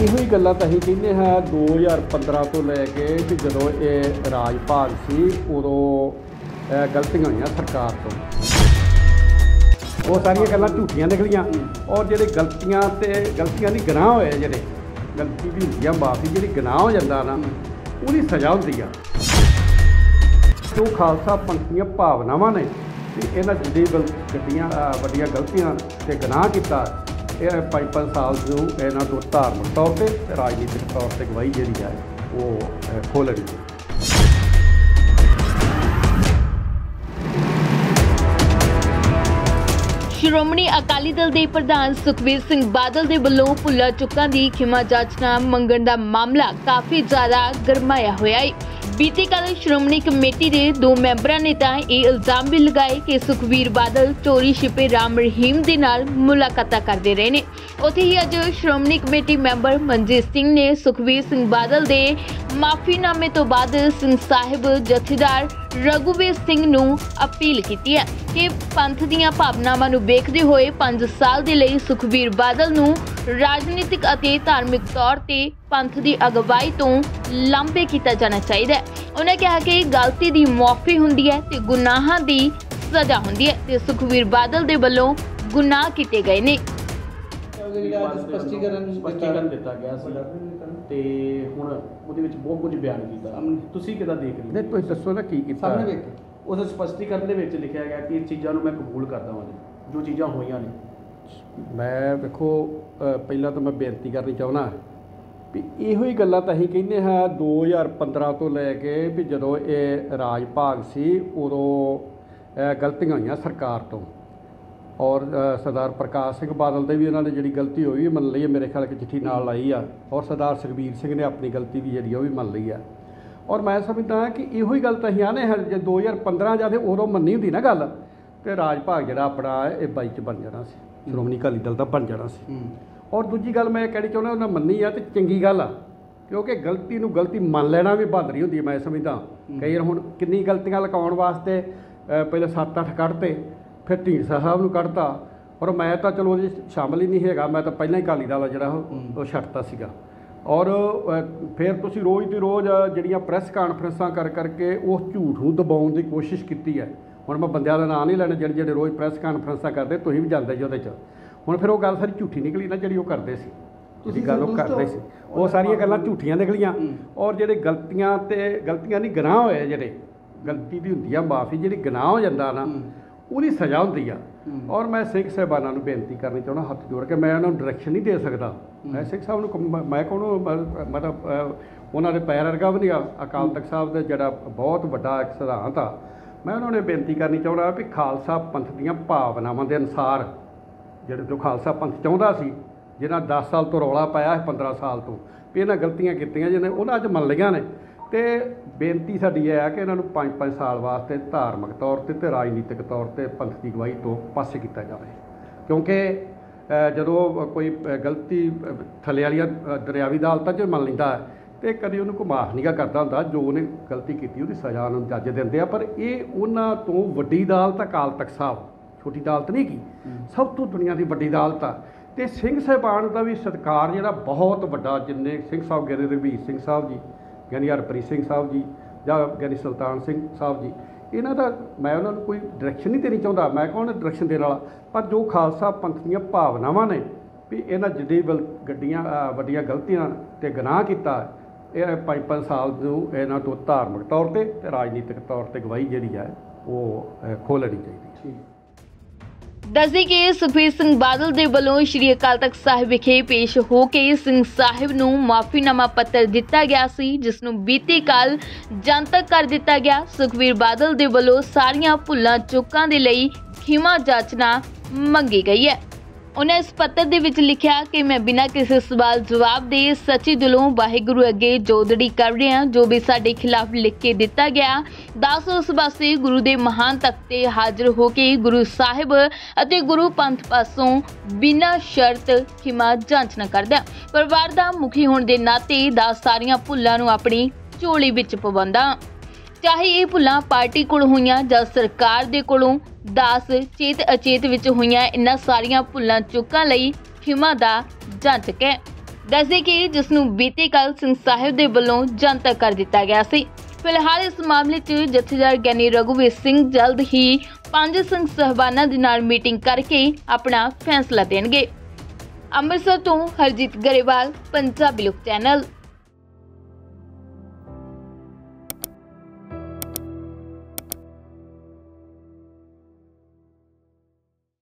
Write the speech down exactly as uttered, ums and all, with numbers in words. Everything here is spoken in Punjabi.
ਇਹੋ ਹੀ ਗੱਲਾਂ ਤਾਂ ਅਸੀਂ ਕਹਿੰਦੇ ਹਾਂ ਦੋ ਹਜ਼ਾਰ ਪੰਦਰਾਂ ਤੋਂ ਲੈ ਕੇ ਵੀ ਜਦੋਂ ਇਹ ਰਾਜ ਭਾਗ ਸੀ ਉਦੋਂ ਗਲਤੀਆਂ ਹੋਈਆਂ ਸਰਕਾਰ ਤੋਂ। ਉਹ ਸਾਰੀਆਂ ਗੱਲਾਂ ਝੂਠੀਆਂ ਨਿਕਲੀਆਂ ਔਰ ਜਿਹੜੇ ਗਲਤੀਆਂ ਤੇ ਗਲਤੀਆਂ ਦੀ ਗੁਨਾਹ ਹੋਏ ਜਿਹੜੇ ਗਲਤੀ ਵੀ ਹੁੰਦੀ ਆ ਮਾਫੀ ਜਿਹੜੀ ਗੁਨਾਹ ਹੋ ਜਾਂਦਾ ਨਾ ਉਹਦੀ ਸਜ਼ਾ ਹੁੰਦੀ ਆ। ਜੋ ਖਾਲਸਾ ਪੰਥ ਦੀਆਂ ਭਾਵਨਾਵਾਂ ਨੇ ਵੀ ਇਹਨਾਂ ਜਿੱਡੀ ਗੱਡੀਆਂ ਵੱਡੀਆਂ ਗਲਤੀਆਂ ਤੇ ਗੁਨਾਹ ਕੀਤਾ ਇਹ ਪੰਜ ਪੰਜ ਸਾਲ ਨੂੰ ਇਹਨਾਂ ਤੋਂ ਧਾਰਮਿਕ ਤੌਰ ਤੇ ਰਾਜਨੀਤਿਕ ਤੌਰ ਤੇ ਗਵਾਹੀ ਜਿਹੜੀ ਹੈ ਉਹ ਖੋਲ੍ਹਣੀ ਹੈ। ਸ਼੍ਰੋਮਣੀ ਅਕਾਲੀ ਦਲ ਦੇ ਪ੍ਰਧਾਨ ਸੁਖਬੀਰ ਸਿੰਘ ਬਾਦਲ ਦੇ ਵੱਲੋਂ ਭੁੱਲਾਂ ਚੁੱਕਾਂ ਦੀ ਖਿਮਾ ਜਾਚਨਾ ਮੰਗਣ ਦਾ ਮਾਮਲਾ ਕਾਫੀ ਜ਼ਿਆਦਾ ਗਰਮਾਇਆ ਹੋਇਆ ਹੈ। ਬੀਤੇ ਕੱਲ ਸ਼੍ਰੋਮਣੀ ਕਮੇਟੀ ਦੇ ਦੋ ਮੈਂਬਰਾਂ ਨੇ ਤਾਂ ਇਹ ਇਲਜ਼ਾਮ ਵੀ ਲਗਾਏ ਕਿ ਸੁਖਬੀਰ ਬਾਦਲ ਚੋਰੀ ਛਿਪੇ ਰਾਮ ਰਹੀਮ ਦੇ ਨਾਲ ਮੁਲਾਕਾਤਾਂ ਕਰਦੇ ਰਹੇ ਨੇ। ਉੱਥੇ ਹੀ ਅੱਜ ਸ਼੍ਰੋਮਣੀ ਕਮੇਟੀ ਮੈਂਬਰ ਮਨਜੀਤ ਸਿੰਘ ਨੇ ਸੁਖਬੀਰ ਸਿੰਘ ਬਾਦਲ ਦੇ ਮਾਫੀਨਾਮੇ ਤੋਂ ਬਾਅਦ ਸਿੰਘ ਸਾਹਿਬ ਜਥੇਦਾਰ ਰਘੁਵੀਰ ਸਿੰਘ ਨੂੰ ਅਪੀਲ ਕੀਤੀ ਹੈ ਕਿ ਪੰਥ ਦੀਆਂ ਭਾਵਨਾਵਾਂ ਨੂੰ ਵੇਖਦੇ ਹੋਏ ਪੰਜ ਸਾਲ ਦੇ ਲਈ ਸੁਖਬੀਰ ਬਾਦਲ ਨੂੰ ਰਾਜਨੀਤਿਕ ਅਤੇ ਧਾਰਮਿਕ ਤੌਰ ਤੇ ਪੰਥ ਦੀ ਅਗਵਾਈ ਤੋਂ ਲਾਂਭੇ ਕੀਤਾ ਜਾਣਾ ਚਾਹੀਦਾ ਹੈ। ਉਹਨਾਂ ਕਿਹਾ ਕਿ ਗਲਤੀ ਦੀ ਮੁਆਫੀ ਹੁੰਦੀ ਹੈ ਤੇ ਗੁਨਾਹਾਂ ਦੀ ਸਜ਼ਾ ਹੁੰਦੀ ਹੈ ਤੇ ਸੁਖਬੀਰ ਬਾਦਲ ਦੇ ਵੱਲੋਂ ਗੁਨਾਹ ਕੀਤੇ ਗਏ ਨੇ। ਸਪਸ਼ਟੀਕਰਨ ਦਿੱਤਾ ਗਿਆ ਸੀ ਤੇ ਹੁਣ ਉਹਦੇ ਵਿੱਚ ਬਹੁਤ ਕੁਝ ਬਿਆਨ ਕੀਤਾ। ਤੁਸੀਂ ਕਿੱਦਾਂ ਦੇਖ ਰਹੇ ਹੋ? ਤੁਸੀਂ ਦੱਸੋ ਨਾ ਕੀ ਕੀਤਾ। ਸਾਹਮਣੇ ਵੇਖ ਉਸ ਸਪਸ਼ਟੀਕਰਨ ਦੇ ਵਿੱਚ ਲਿਖਿਆ ਗਿਆ ਕਿ ਇਹ ਚੀਜ਼ਾਂ ਨੂੰ ਮੈਂ ਕਬੂਲ ਕਰਦਾ ਹਾਂ ਜੋ ਚੀਜ਼ਾਂ ਹੋਈਆਂ ਨੇ। ਮੈਂ ਵੇਖੋ ਪਹਿਲਾਂ ਤਾਂ ਮੈਂ ਬੇਨਤੀ ਕਰਨੀ ਚਾਹੁੰਦਾ ਵੀ ਇਹੋ ਹੀ ਗੱਲਾਂ ਤਾਂ ਅਸੀਂ ਕਹਿੰਦੇ ਹਾਂ ਦੋ ਹਜ਼ਾਰ ਪੰਦਰਾਂ ਤੋਂ ਲੈ ਕੇ ਵੀ ਜਦੋਂ ਇਹ ਰਾਜ ਭਾਗ ਸੀ ਉਦੋਂ ਗਲਤੀਆਂ ਹੋਈਆਂ ਸਰਕਾਰ ਤੋਂ ਔਰ ਸਰਦਾਰ ਪ੍ਰਕਾਸ਼ ਸਿੰਘ ਬਾਦਲ ਦੇ ਵੀ ਉਹਨਾਂ ਨੇ ਜਿਹੜੀ ਗਲਤੀ ਹੋਈ ਵੀ ਮੰਨ ਲਈ ਹੈ। ਮੇਰੇ ਖਿਆਲ ਕਿ ਚਿੱਠੀ ਨਾਲ ਲਾਈ ਆ ਔਰ ਸਰਦਾਰ ਸੁਖਬੀਰ ਸਿੰਘ ਨੇ ਆਪਣੀ ਗਲਤੀ ਵੀ ਜਿਹੜੀ ਉਹ ਵੀ ਮੰਨ ਲਈ ਆ। ਔਰ ਮੈਂ ਸਮਝਦਾ ਕਿ ਇਹੋ ਹੀ ਗੱਲ ਤਾਂ ਅਸੀਂ ਆਨੇ ਹਾਂ ਜੇ ਦੋ ਹਜ਼ਾਰ ਪੰਦਰਾਂ ਜਾਂ ਤਾਂ ਉਦੋਂ ਮੰਨੀ ਹੁੰਦੀ ਨਾ ਗੱਲ ਤੇ ਰਾਜ ਭਾਗ ਜਿਹੜਾ ਆਪਣਾ ਇਹ ਬਾਈ 'ਚ ਬਣ ਜਾਣਾ ਸੀ, ਸ਼੍ਰੋਮਣੀ ਅਕਾਲੀ ਦਲ ਦਾ ਬਣ ਜਾਣਾ ਸੀ। ਔਰ ਦੂਜੀ ਗੱਲ ਮੈਂ ਕਹਿਣੀ ਚਾਹੁੰਦਾ ਉਹਨਾਂ ਮੰਨੀ ਆ ਤੇ ਚੰਗੀ ਗੱਲ ਆ ਕਿਉਂਕਿ ਗਲਤੀ ਨੂੰ ਗਲਤੀ ਮੰਨ ਲੈਣਾ ਵੀ ਬਹਾਦਰੀ ਹੁੰਦੀ ਮੈਂ ਸਮਝਦਾ। ਕਈ ਵਾਰ ਹੁਣ ਕਿੰਨੀ ਗਲਤੀਆਂ ਲਕਾਉਣ ਵਾਸਤੇ ਪਹਿਲਾਂ ਸੱਤ ਅੱਠ ਕੱਢਤੇ ਫਿਰ ਢੀਂਡਸਾ ਸਾਹਿਬ ਨੂੰ ਕੱਢਤਾ ਔਰ ਮੈਂ ਤਾਂ ਚਲੋ ਉਹਦੇ ਸ਼ਾਮਲ ਹੀ ਨਹੀਂ ਹੈਗਾ। ਮੈਂ ਤਾਂ ਪਹਿਲਾਂ ਹੀ ਅਕਾਲੀ ਦਲ ਜਿਹੜਾ ਉਹ ਛੱਡਤਾ ਸੀਗਾ। ਔਰ ਫਿਰ ਤੁਸੀਂ ਰੋਜ਼ ਦੀ ਰੋਜ਼ ਜਿਹੜੀਆਂ ਪ੍ਰੈਸ ਕਾਨਫਰੰਸਾਂ ਕਰ ਕਰਕੇ ਉਸ ਝੂਠ ਨੂੰ ਦਬਾਉਣ ਦੀ ਕੋਸ਼ਿਸ਼ ਕੀਤੀ ਹੈ। ਹੁਣ ਮੈਂ ਬੰਦਿਆਂ ਦਾ ਨਾਂ ਨਹੀਂ ਲੈਣਾ ਜਿਹੜੇ ਜਿਹੜੇ ਰੋਜ਼ ਪ੍ਰੈਸ ਕਾਨਫਰੰਸਾਂ ਕਰਦੇ, ਤੁਸੀਂ ਵੀ ਜਾਂਦੇ ਜੀ ਉਹਦੇ 'ਚ। ਹੁਣ ਫਿਰ ਉਹ ਗੱਲ ਸਾਰੀ ਝੂਠੀ ਨਿਕਲੀ ਨਾ ਜਿਹੜੀ ਉਹ ਕਰਦੇ ਸੀ, ਜਿਹੜੀ ਗੱਲ ਉਹ ਕਰਦੇ ਸੀ ਉਹ ਸਾਰੀਆਂ ਗੱਲਾਂ ਝੂਠੀਆਂ ਨਿਕਲੀਆਂ। ਔਰ ਜਿਹੜੇ ਗਲਤੀਆਂ ਤੇ ਗਲਤੀਆਂ ਨਹੀਂ ਗੁਨਾਹ ਹੋਏ ਜਿਹੜੇ ਗਲਤੀ ਦੀ ਹੁੰਦੀ ਆ ਮਾਫੀ ਜਿਹੜੀ ਗੁਨਾਹ ਹੋ ਜਾਂਦਾ ਨਾ ਉਹਦੀ ਸਜ਼ਾ ਹੁੰਦੀ ਆ। ਔਰ ਮੈਂ ਸਿੰਘ ਸਾਹਿਬਾਨਾਂ ਨੂੰ ਬੇਨਤੀ ਕਰਨੀ ਚਾਹੁੰਦਾ ਹੱਥ ਜੋੜ ਕੇ, ਮੈਂ ਉਹਨਾਂ ਨੂੰ ਡਾਇਰੈਕਸ਼ਨ ਨਹੀਂ ਦੇ ਸਕਦਾ। ਮੈਂ ਸਿੰਘ ਸਾਹਿਬ ਨੂੰ ਮੈਂ ਕਹੂੰ ਮਤਲਬ ਉਹਨਾਂ ਦੇ ਪੈਰ ਵਰਗਾ ਵੀ ਨਹੀਂ ਆ। ਅਕਾਲ ਤਖਤ ਸਾਹਿਬ ਦਾ ਜਿਹੜਾ ਬਹੁਤ ਵੱਡਾ ਇੱਕ ਸਿਧਾਂਤ ਆ, ਮੈਂ ਉਹਨਾਂ ਨੂੰ ਬੇਨਤੀ ਕਰਨੀ ਚਾਹੁੰਦਾ ਵੀ ਖਾਲਸਾ ਪੰਥ ਦੀਆਂ ਭਾਵਨਾਵਾਂ ਦੇ ਅਨੁਸਾਰ ਜਿਹੜੇ ਜੋ ਖਾਲਸਾ ਪੰਥ ਚਾਹੁੰਦਾ ਸੀ, ਜਿਹਨਾਂ ਦਸ ਸਾਲ ਤੋਂ ਰੌਲਾ ਪਾਇਆ ਪੰਦਰਾਂ ਸਾਲ ਤੋਂ ਵੀ ਇਹਨਾਂ ਗਲਤੀਆਂ ਕੀਤੀਆਂ ਜਿਹਨੇ ਉਹਨਾਂ ਅੱਜ ਮੰਨ ਲਈਆਂ ਨੇ। ਤੇ ਬੇਨਤੀ ਸਾਡੀ ਇਹ ਹੈ ਕਿ ਇਹਨਾਂ ਨੂੰ ਪੰਜ ਪੰਜ ਸਾਲ ਵਾਸਤੇ ਧਾਰਮਿਕ ਤੌਰ ਤੇ ਤੇ ਰਾਜਨੀਤਿਕ ਤੌਰ ਤੇ ਪੰਥ ਦੀ ਗਵਾਹੀ ਤੋਂ ਪਾਸੇ ਕੀਤਾ ਜਾਵੇ। ਕਿਉਂਕਿ ਜਦੋਂ ਕੋਈ ਗਲਤੀ ਥੱਲੇ ਵਾਲੀਆਂ ਦਰਿਆਵੀ ਅਦਾਲਤਾਂ 'ਚ ਮੰਨ ਲੈਂਦਾ ਤੇ ਕਦੇ ਉਹਨੂੰ ਕੋਈ ਮਾਫ ਨਹੀਂ ਕਰਦਾ ਹੁੰਦਾ। ਜੋ ਉਹਨੇ ਗਲਤੀ ਕੀਤੀ ਉਹਦੀ ਸਜ਼ਾ ਉਹਨੂੰ ਜੱਜ ਦਿੰਦੇ ਆ। ਪਰ ਇਹ ਉਹਨਾਂ ਤੋਂ ਵੱਡੀ ਅਦਾਲਤ ਅਕਾਲ ਤਖਤ ਸਾਹਿਬ, ਛੋਟੀ ਅਦਾਲਤ ਨਹੀਂ ਗੀ, ਸਭ ਤੋਂ ਦੁਨੀਆ ਦੀ ਵੱਡੀ ਅਦਾਲਤ ਆ। ਤੇ ਸਿੰਘ ਸਾਹਿਬਾਨ ਦਾ ਵੀ ਸਤਿਕਾਰ ਜਿਹੜਾ ਬਹੁਤ ਵੱਡਾ, ਜਿੰਨੇ ਸਿੰਘ ਸਾਹਿਬ ਗਿਆਨੀ ਰਘਬੀਰ ਸਿੰਘ ਸਾਹਿਬ ਜੀ, ਗਿਆਨੀ ਹਰਪ੍ਰੀਤ ਸਿੰਘ ਸਾਹਿਬ ਜੀ ਜਾਂ ਗਿਆਨੀ ਸੁਲਤਾਨ ਸਿੰਘ ਸਾਹਿਬ ਜੀ, ਇਹਨਾਂ ਦਾ ਮੈਂ ਉਹਨਾਂ ਨੂੰ ਕੋਈ ਡਾਇਰੈਕਸ਼ਨ ਨਹੀਂ ਦੇਣੀ ਚਾਹੁੰਦਾ। ਮੈਂ ਕੌਣ ਡਾਇਰੈਕਸ਼ਨ ਦੇਣ ਵਾਲਾ? ਪਰ ਜੋ ਖਾਲਸਾ ਪੰਥ ਦੀਆਂ ਭਾਵਨਾਵਾਂ ਨੇ ਵੀ ਇਹਨਾਂ ਜਿੱਡੀ ਗੱਡੀਆਂ ਵੱਡੀਆਂ ਗਲਤੀਆਂ ਤੇ ਗੁਨਾਹ ਕੀਤਾ ਇਹ ਪੰਜ ਪੰਜ ਸਾਲ ਨੂੰ ਇਹਨਾਂ ਤੋਂ ਧਾਰਮਿਕ ਤੌਰ ਤੇ ਤੇ ਰਾਜਨੀਤਿਕ ਤੌਰ ਤੇ ਗਵਾਹੀ ਜਿਹੜੀ ਹੈ ਉਹ ਖੋਲ੍ਹਣੀ ਚਾਹੀਦੀ ਹੈ। ਦੱਸਦੇ ਕਿ ਸੁਖਬੀਰ ਸਿੰਘ ਬਾਦਲ ਦੇ ਵੱਲੋਂ ਸ਼੍ਰੀ ਅਕਾਲ ਤਖਤ ਸਾਹਿਬ ਵਿਖੇ ਪੇਸ਼ ਹੋ ਕੇ ਸਿੰਘ ਸਾਹਿਬ ਨੂੰ ਮਾਫੀਨਾਮਾ ਪੱਤਰ ਦਿੱਤਾ ਗਿਆ ਸੀ, ਜਿਸ ਨੂੰ ਬੀਤੇ ਕੱਲ ਜਨਤਕ ਕਰ ਦਿੱਤਾ ਗਿਆ। ਸੁਖਬੀਰ ਬਾਦਲ ਦੇ ਵੱਲੋਂ ਸਾਰੀਆਂ ਭੁੱਲਾਂ ਚੁੱਕਾਂ ਦੇ ਲਈ ਖਿਮਾ ਜਾਚਨਾ ਮੰਗੀ ਗਈ ਹੈ। ਉਹਨਾਂ ਇਸ ਪੱਤਰ ਦੇ ਵਿੱਚ ਲਿਖਿਆ ਕਿ ਮੈਂ ਬਿਨਾਂ ਕਿਸੇ ਸਵਾਲ ਜਵਾਬ ਦੇ ਸੱਚੀ ਦਿਲੋਂ ਵਾਹਿਗੁਰੂ ਅੱਗੇ ਜੋਦੜੀ ਕਰ ਰਿਹਾ ਜੋ ਵੀ ਸਾਡੇ ਖਿਲਾਫ ਲਿਖ ਕੇ ਦਿੱਤਾ ਗਿਆ। ਦਾਸ ਉਸ ਪਾਸੇ ਗੁਰੂ ਦੇ ਮਹਾਨ ਤਖਤ ਤੇ ਹਾਜ਼ਰ ਹੋ ਕੇ ਗੁਰੂ ਸਾਹਿਬ ਅਤੇ ਗੁਰੂ ਪੰਥ ਪਾਸੋਂ ਬਿਨਾਂ ਸ਼ਰਤ ਖਿਮਾ ਜਾਂਚਨਾ ਕਰਦਾ। ਪਰਿਵਾਰ ਦਾ ਮੁਖੀ ਹੋਣ ਦੇ ਨਾਤੇ ਦਾਸ ਸਾਰੀਆਂ ਭੁੱਲਾਂ ਨੂੰ ਆਪਣੀ ਝੋਲੀ ਵਿੱਚ ਪਵਾਉਂਦਾ, ਚਾਹੇ ਇਹ ਭੁੱਲਾਂ ਪਾਰਟੀ ਕੋਲ ਹੋਈਆਂ ਜਾਂ ਸਰਕਾਰ ਦੇ ਕੋਲੋਂ। ਦਾਸ ਚੇਤ ਅਚੇਤ ਵਿੱਚ ਹੋਈਆਂ ਇਹਨਾਂ ਸਾਰੀਆਂ ਭੁੱਲਾਂ ਚੁੱਕਾਂ ਲਈ ਖਿਮਾ ਦਾ ਜਾਂਚਕ ਹੈ। ਦੱਸਦੇ ਕਿ ਜਿਸ ਨੂੰ ਬੀਤੇ ਕੱਲ ਸਿੰਘ ਸਾਹਿਬ ਦੇ ਵੱਲੋਂ ਜਨਤਕ ਕਰ ਦਿੱਤਾ ਗਿਆ ਸੀ। ਫਿਲਹਾਲ ਇਸ ਮਾਮਲੇ 'ਚ ਜਥੇਦਾਰ ਗਿਆਨੀ ਰਘੁਵੀਰ ਸਿੰਘ ਜਲਦ ਹੀ ਪੰਜ ਸਿੰਘ ਸਾਹਿਬਾਨਾਂ ਦੇ ਨਾਲ ਮੀਟਿੰਗ ਕਰਕੇ ਆਪਣਾ ਫੈਸਲਾ ਦੇਣਗੇ। ਅੰਮ੍ਰਿਤਸਰ ਤੋਂ ਹਰਜੀਤ ਗਰੇਵਾਲ, ਪੰਜਾਬੀ ਲੋਕ ਚੈਨਲ।